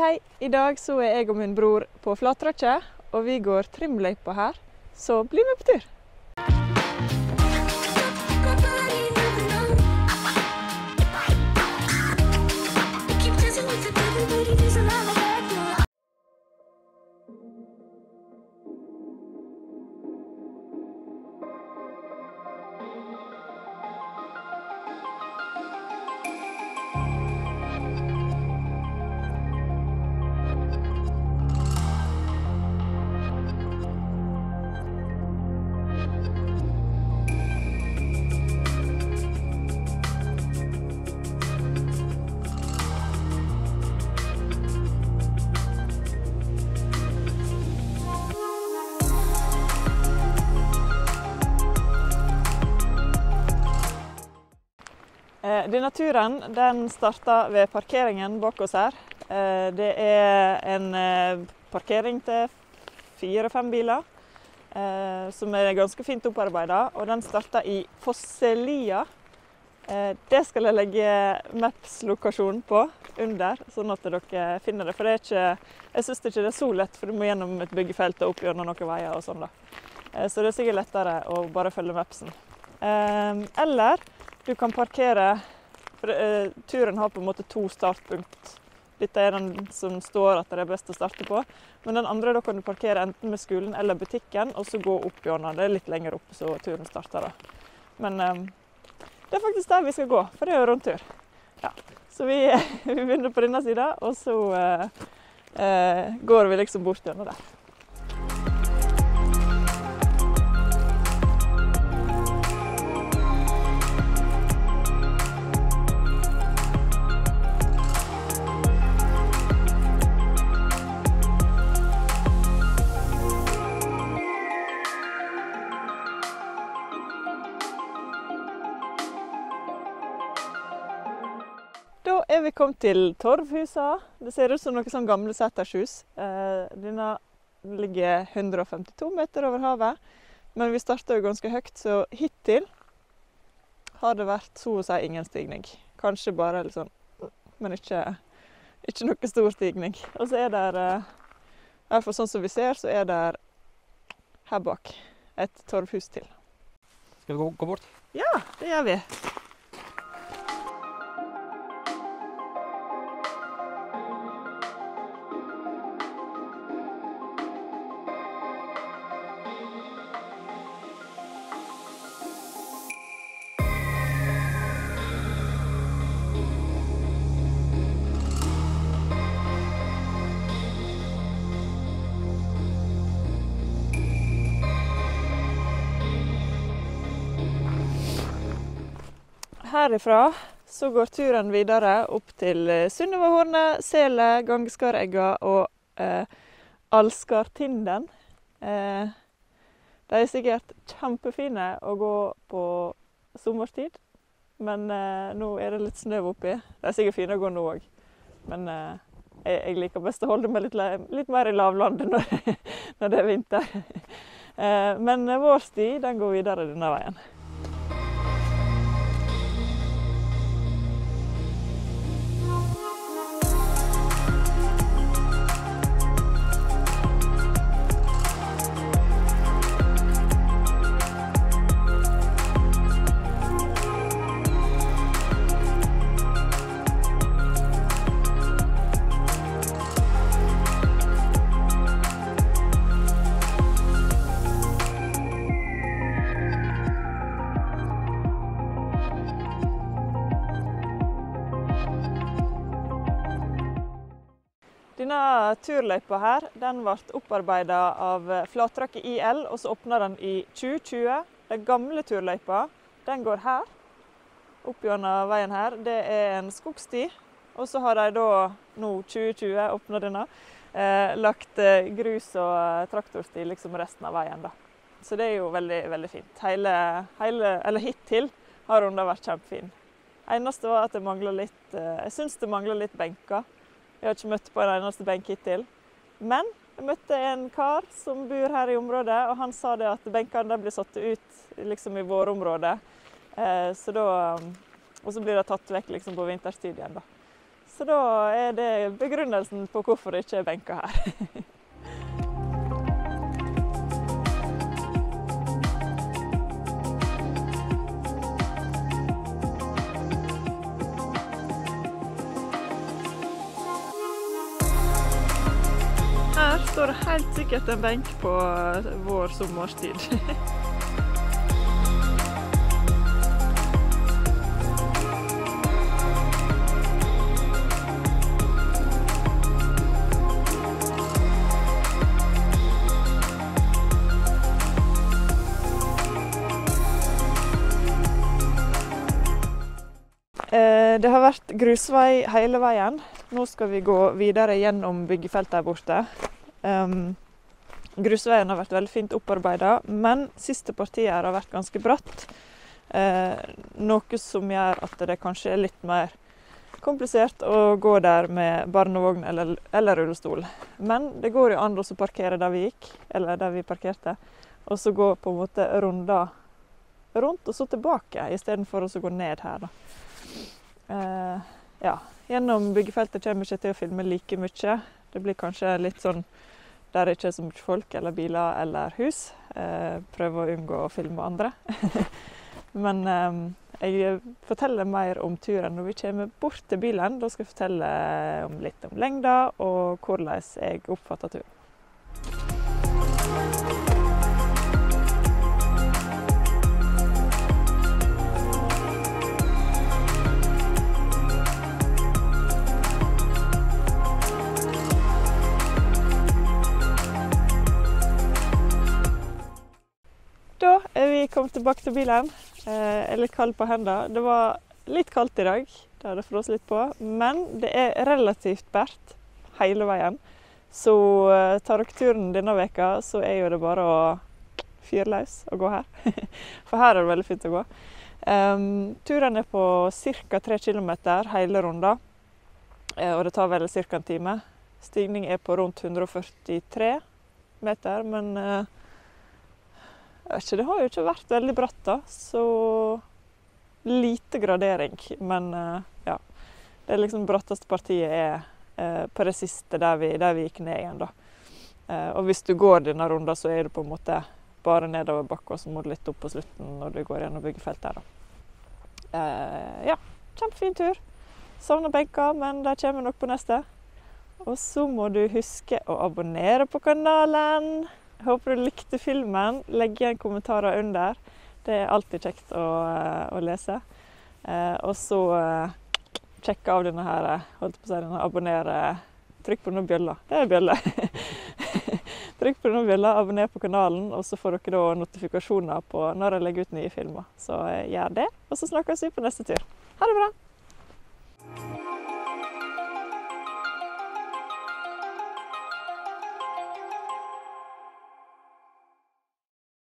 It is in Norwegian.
hei! I dag så er jeg og min bror på Flatrakke, og vi går trimløypa her, så bli med på tur! Denne turen den starter ved parkeringen bak oss her. Det er en parkering til 4-5 biler, som er ganske fint opparbeidet, og den starter i Fosselia. Det skal jeg legge Maps-lokasjonen på under, sånn at dere finner det. For det er ikke, jeg synes ikke det er så lett, for du må gjennom et byggefelt og opp gjennom noen veier og sånn da. Så det er sikkert lettere å bare følge Mapsen. Eller du kan parkere, for turen har på en måte 2 startpunkt. Dette er den som står at det er best å starte på. Men den andre da kan du parkere enten med skolen eller butikken, og så gå opp gjennom. Det er litt lenger opp, så turen starter da. Men det er faktisk der vi skal gå, for det er jo rundtur. Ja. Så vi begynner på denne siden, og så går vi liksom bort gjennom der. Da er vi kommet til Torvhusa. Det ser ut som noen sånne gamle settershus. Denne ligger 152 meter over havet, men vi startet jo ganske høyt, så hittil har det vært så å si ingen stigning. Kanskje bare litt sånn, men ikke noe stor stigning. Og så er det, i hvert fall sånn som vi ser, så er det her bak et torvhus til. Skal vi gå bort? Ja, det gjør vi. Herifra så går turen videre opp til Sunnevahornet, Sele, Gangeskaregga og Alskartinden. De er sikkert kjempefine å gå på sommerstid, men nå er det litt snø oppi. De er sikkert fine å gå nå også, men jeg liker best å holde meg litt mer i lavlandet når det er vinter. Men vår sti den går videre denne veien. Denne turløypa her, den ble opparbeidet av Flatrakke IL, og så åpnet den i 2020. Den gamle turløypa, den går her, opp gjennom veien her. Det er en skogsti, og så har de da, nå 2020, åpnet denne, lagt grus og traktorsti liksom resten av veien da. Så det er jo veldig, veldig fint. Eller hittil har den da vært kjempefin. Eneste var at det manglet litt, jeg synes det manglet litt benker. Jeg har ikke møtt på en eneste benk hittil. Men jeg møtte en kar som bor her i området, og han sa det at benkene blir satt ut liksom i vårområdet. Og så blir det tatt vekk liksom på vinterstid igjen da. Så da er det begrunnelsen på hvorfor det ikke er benker her. Her står det helt sikkert en benk på vår sommerstid. Det har vært grusvei hele veien. Nå skal vi gå videre gjennom byggefeltet her borte. Grusveien har vært veldig fint opparbeidet, men siste partiet her har vært ganske bratt. Noe som gjør at det kanskje er litt mer komplisert å gå der med barnevogn eller rullestol. Men det går jo an å parkere der vi gikk, eller der vi parkerte, og så gå på en måte runder rundt og så tilbake, i stedet for å gå ned her da. Ja, gjennom byggefeltet kommer jeg ikke til å filme like mye. Det blir kanskje litt sånn der det ikke er så mye folk eller biler eller hus. Prøver å unngå å filme andre. Men jeg forteller mer om turen når vi kommer bort til bilen. Da skal jeg fortelle litt om lengda og hvordan jeg oppfatter turen. Da er vi kommet tilbake til bilen. Jeg er litt kald på hendene. Det var litt kaldt i dag, det har det frosset litt på, men det er relativt bært hele veien. Så tar dere turen denne veka, så er jo det bare å fyre løs og gå her. For her er det veldig fint å gå. Turen er på ca. 3 kilometer hele runden, og det tar vel ca. en time. Stigning er på rundt 143 meter, men jeg vet ikke, det har jo ikke vært veldig bratt da, så lite gradering, men ja, det er liksom bratteste partiet er på det siste der vi gikk ned igjen da. Og hvis du går denne runden, så er det på en måte bare nedover bakken, og så må du litt opp på slutten når du går gjennom byggefeltet her da. Ja, kjempefin tur. Savner benker, men det kommer nok på neste. Og så må du huske å abonnere på kanalen. Jeg håper du likte filmen. Legg igjen kommentarer under. Det er alltid kjekt å lese. Og så sjekk av denne her, holdt på å si, denne abonnere. Trykk på denne bjølla. Det er bjølla. Trykk på denne bjølla, abonner på kanalen, og så får dere da notifikasjoner på når jeg legger ut nye filmer. Så gjør det, og så snakkes vi på neste tur. Ha det bra!